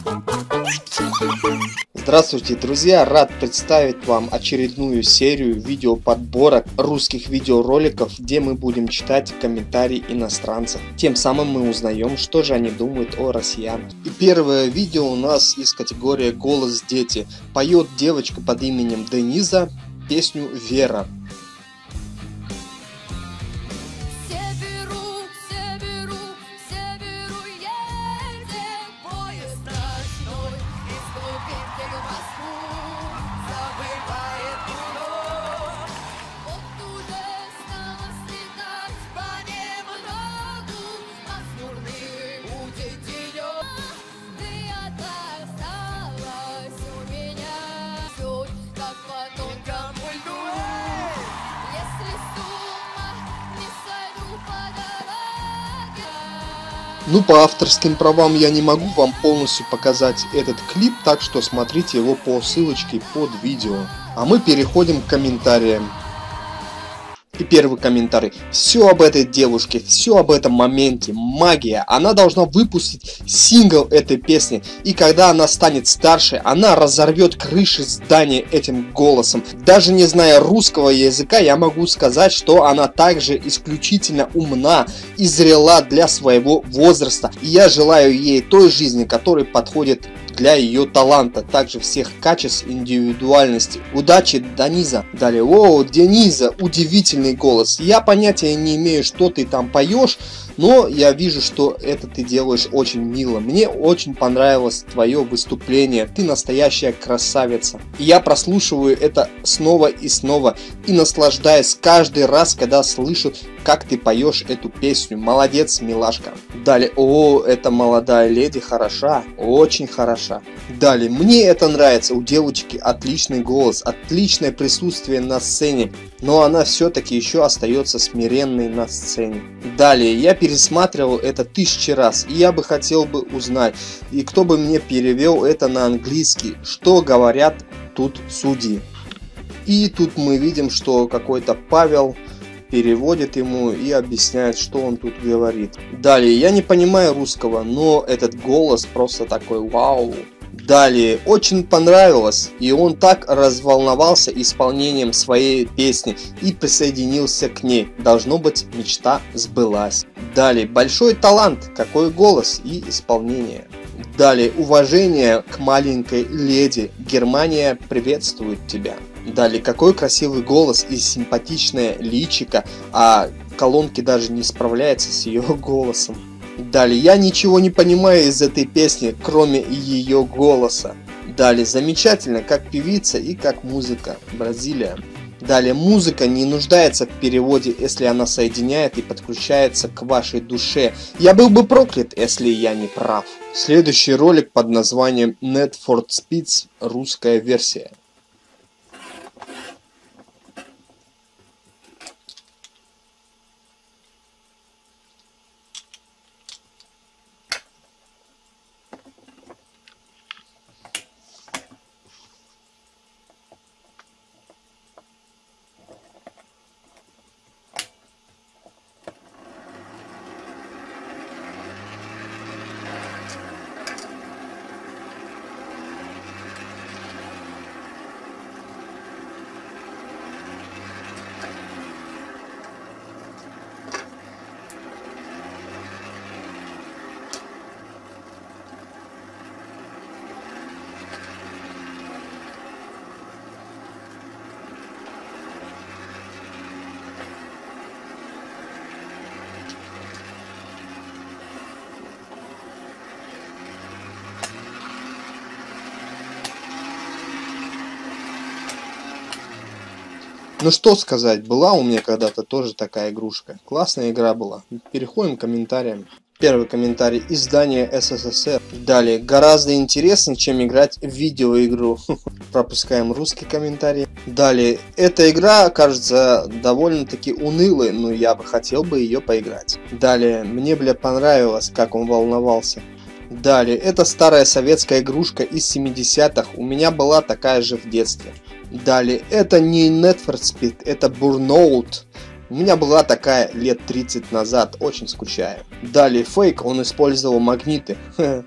Здравствуйте, друзья! Рад представить вам очередную серию видеоподборок русских видеороликов, где мы будем читать комментарии иностранцев. Тем самым мы узнаем, что же они думают о россиянах. И первое видео у нас из категории «Голос дети». Поет девочка под именем Дениза песню «Вера». Ну, по авторским правам я не могу вам полностью показать этот клип, так что смотрите его по ссылочке под видео. А мы переходим к комментариям. И первый комментарий. Все об этой девушке, все об этом моменте, магия. Она должна выпустить сингл этой песни. И когда она станет старше, она разорвет крыши здания этим голосом. Даже не зная русского языка, я могу сказать, что она также исключительно умна и зрела для своего возраста. И я желаю ей той жизни, которая подходит для ее таланта, также всех качеств, индивидуальности. Удачи, Дениза. Далее, о, Дениза, удивительный голос. Я понятия не имею, что ты там поешь, но я вижу, что это ты делаешь очень мило. Мне очень понравилось твое выступление. Ты настоящая красавица. И я прослушиваю это снова и снова и наслаждаюсь каждый раз, когда слышу, как ты поешь эту песню. Молодец, милашка. Далее, о, эта молодая леди хороша, очень хороша. Далее, мне это нравится. У девочки отличный голос, отличное присутствие на сцене, но она все-таки еще остается смиренной на сцене. Далее, я пересматривал это 1000 раз, и я бы хотел бы узнать, и кто бы мне перевел это на английский, что говорят тут судьи. И тут мы видим, что какой-то Павел переводит ему и объясняет, что он тут говорит. Далее, я не понимаю русского, но этот голос просто такой вау. Далее, очень понравилось, и он так разволновался исполнением своей песни и присоединился к ней. Должно быть, мечта сбылась. Далее, большой талант, какой голос и исполнение. Далее, уважение к маленькой леди. Германия приветствует тебя. Далее, какой красивый голос и симпатичное личико, а колонки даже не справляются с ее голосом. Далее, я ничего не понимаю из этой песни, кроме ее голоса. Далее, замечательно, как певица и как музыка. Бразилия. Далее, музыка не нуждается в переводе, если она соединяет и подключается к вашей душе. Я был бы проклят, если я не прав. Следующий ролик под названием Need for Speed, русская версия. Ну что сказать, была у меня когда-то тоже такая игрушка. Классная игра была. Переходим к комментариям. Первый комментарий. Издание СССР. Далее. Гораздо интереснее, чем играть в видеоигру. Пропускаем русский комментарий. Далее. Эта игра кажется довольно-таки унылой, но я бы хотел бы ее поиграть. Далее. Мне, бля, понравилось, как он волновался. Далее. Это старая советская игрушка из 70-х. У меня была такая же в детстве. Далее, это не Need for Speed, это Burnout. У меня была такая лет 30 назад, очень скучаю. Далее, фейк, он использовал магниты.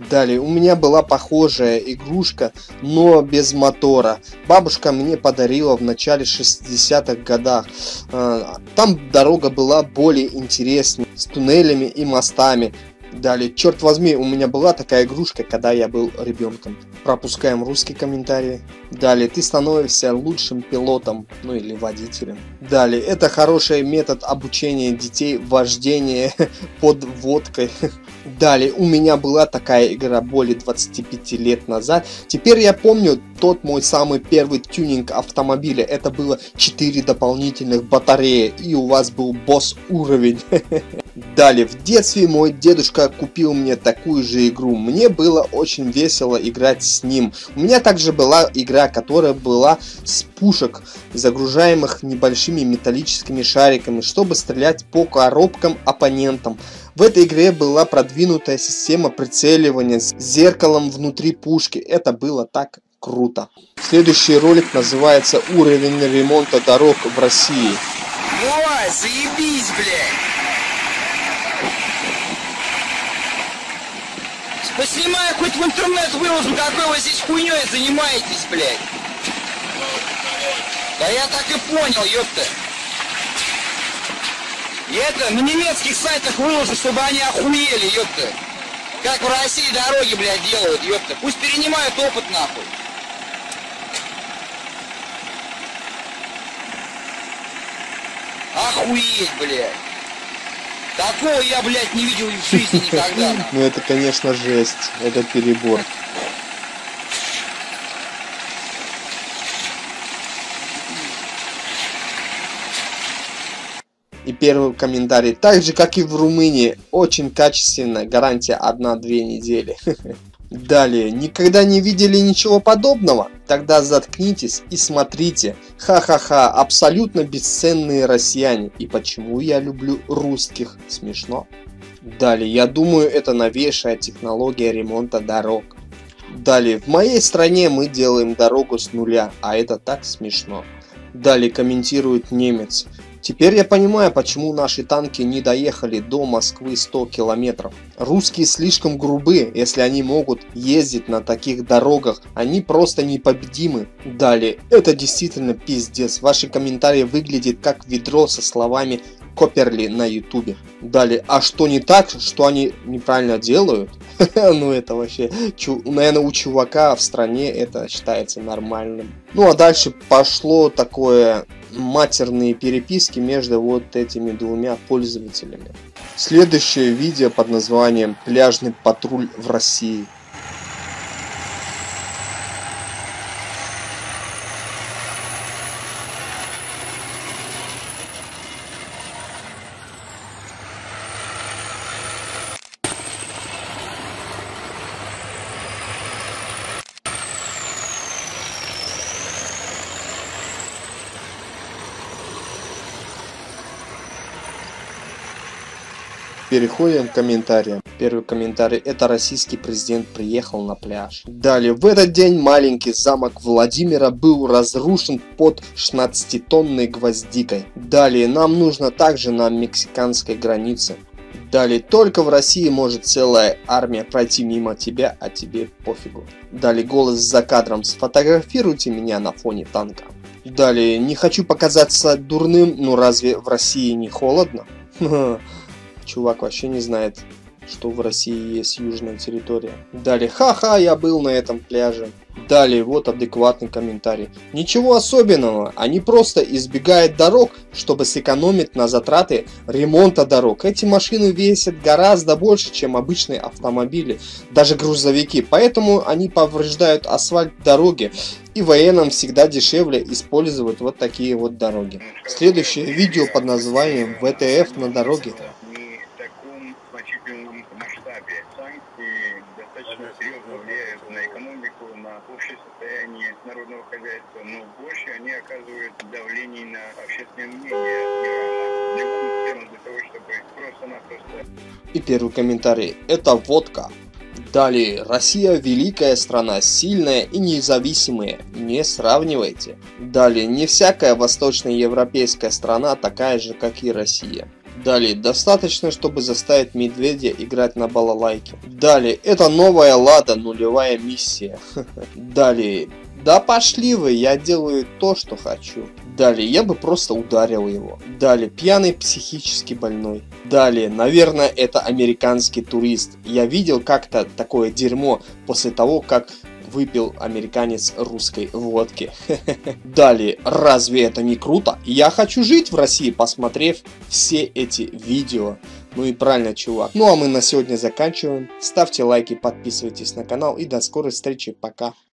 Далее, у меня была похожая игрушка, но без мотора. Бабушка мне подарила в начале 60-х годах. Там дорога была более интереснее, с туннелями и мостами. Далее, черт возьми, у меня была такая игрушка, когда я был ребенком. Пропускаем русский комментарий. Далее, ты становишься лучшим пилотом, ну или водителем. Далее, это хороший метод обучения детей вождения под водкой. Далее, у меня была такая игра более 25 лет назад. Теперь я помню тот мой самый первый тюнинг автомобиля. Это было 4 дополнительных батареи, и у вас был босс уровень. Далее, в детстве мой дедушка купил мне такую же игру. Мне было очень весело играть с ним. У меня также была игра, которая была с пушек, загружаемых небольшими металлическими шариками, чтобы стрелять по коробкам оппонентам. В этой игре была продвинутая система прицеливания с зеркалом внутри пушки. Это было так круто. Следующий ролик называется «Уровень ремонта дорог в России». Ой, заебись, блядь! Поснимаю, хоть в интернет выложу, какой вы здесь хуйней занимаетесь, блядь. Да я так и понял, ёпта. И это на немецких сайтах выложу, чтобы они охуели, ёпта. Как в России дороги, блядь, делают, ёпта. Пусть перенимают опыт, нахуй. Охуеть, блядь. Такого я, блядь, не видел в жизни никогда. Ну это, конечно, жесть. Это перебор. И первый комментарий. Так же, как и в Румынии. Очень качественно. Гарантия 1-2 недели. Далее. Никогда не видели ничего подобного? Тогда заткнитесь и смотрите. Ха-ха-ха. Абсолютно бесценные россияне. И почему я люблю русских? Смешно. Далее. Я думаю, это новейшая технология ремонта дорог. Далее. В моей стране мы делаем дорогу с нуля. А это так смешно. Далее комментирует немец. Теперь я понимаю, почему наши танки не доехали до Москвы 100 километров. Русские слишком грубы, если они могут ездить на таких дорогах. Они просто непобедимы. Далее, это действительно пиздец. Ваши комментарии выглядят как ведро со словами «Коперли» на ютубе. Далее, а что не так, что они неправильно делают? Ну это вообще, наверное, у чувака в стране это считается нормальным. Ну а дальше пошло такое матерные переписки между вот этими двумя пользователями. Следующее видео под названием «Пляжный патруль в России». Переходим к комментариям. Первый комментарий. Это российский президент приехал на пляж. Далее. В этот день маленький замок Владимира был разрушен под 16-тонной гвоздикой. Далее. Нам нужно также на мексиканской границе. Далее. Только в России может целая армия пройти мимо тебя, а тебе пофигу. Далее. Голос за кадром. Сфотографируйте меня на фоне танка. Далее. Не хочу показаться дурным, но разве в России не холодно? Чувак вообще не знает, что в России есть южная территория. Далее, ха-ха, я был на этом пляже. Далее, вот адекватный комментарий. Ничего особенного, они просто избегают дорог, чтобы сэкономить на затраты ремонта дорог. Эти машины весят гораздо больше, чем обычные автомобили, даже грузовики. Поэтому они повреждают асфальт дороги. И военным всегда дешевле использовать вот такие вот дороги. Следующее видео под названием «ВТФ на дороге». Достаточно серьезно влияют на экономику, на общее состояние народного хозяйства, но больше они оказывают давление на общественное мнение Ирана. Любым целом для того, чтобы просто-напросто... И первый комментарий. Это водка. Далее. Россия великая страна, сильная и независимая. Не сравнивайте. Далее. Не всякая восточноевропейская страна такая же, как и Россия. Далее, достаточно, чтобы заставить медведя играть на балалайке. Далее, это новая Лада, нулевая миссия. Далее, да пошли вы, я делаю то, что хочу. Далее, я бы просто ударил его. Далее, пьяный психически больной. Далее, наверное, это американский турист. Я видел как-то такое дерьмо после того, как выпил американец русской водки. Далее, разве это не круто? Я хочу жить в России, посмотрев все эти видео. Ну и правильно, чувак. Ну а мы на сегодня заканчиваем. Ставьте лайки, подписывайтесь на канал и до скорой встречи. Пока.